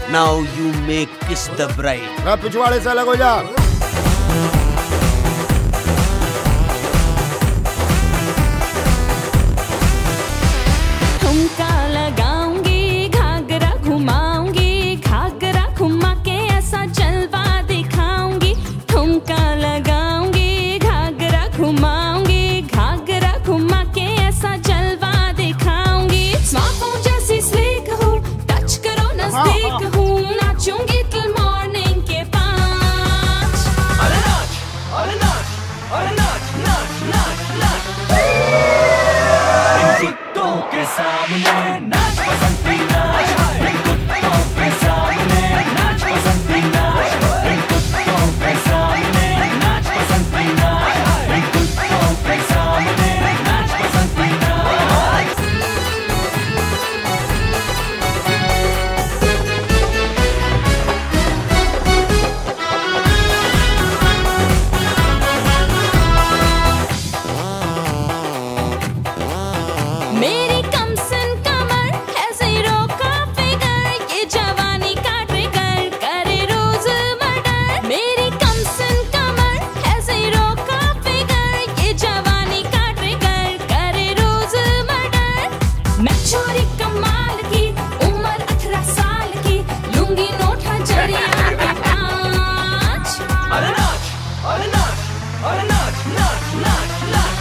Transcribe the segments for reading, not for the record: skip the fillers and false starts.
Now you may kiss the bride. पिछवाड़े से अलग हो जा। ठुमका लगाऊंगी, घाघरा घुमाऊंगी, घाघरा घुमा के ऐसा जलवा दिखाऊंगी। ठुमका लगाऊंगी, घाघरा घुमाऊंगी, घाघरा घुमा के ऐसा जलवा दिखाऊंगी। स्मार्टफोन जैसी स्लीक हूँ, टच करो नजदीक हूँ, नाचूंगी till morning के 5। अरे नाच, अरे नाच, अरे नाच, नाच, नाच, नाच। इन कुत्तों के सामने नाच बसंती नाच, इन कुत्तों के सामने नाच बसंती नाच, इन कुत्तों के सामने नाच बसंती नाच, इन कुत्तों के सामने नाच बसंती नाच। मेरी कमसन कमर है ज़ीरो का फिगर, ये जवानी का ट्रिगर करे रोज मर्डर। मेरी कमसन कमर है ज़ीरो का फिगर, ये जवानी का ट्रिगर करे रोज मर्डर। मैं छोरी कमाल की, उम्र 18 साल की, लूंगी नोट हजरिया के 5। अरे नाच, अरे नाच, अरे नाच, नाच, नाच, नाच।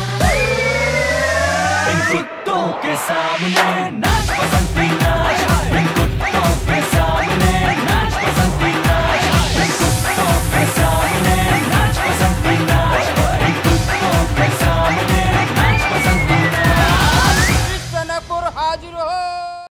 इन कुत्तों के सामने नाच बसंती नाच, इन कुत्तों के सामने नाच बसंती नाच, इन कुत्तों के सामने नाच बसंती नाच, इन कुत्तों के सामने नाच बसंती नाच। मिस तनकपुर हाजिर हो।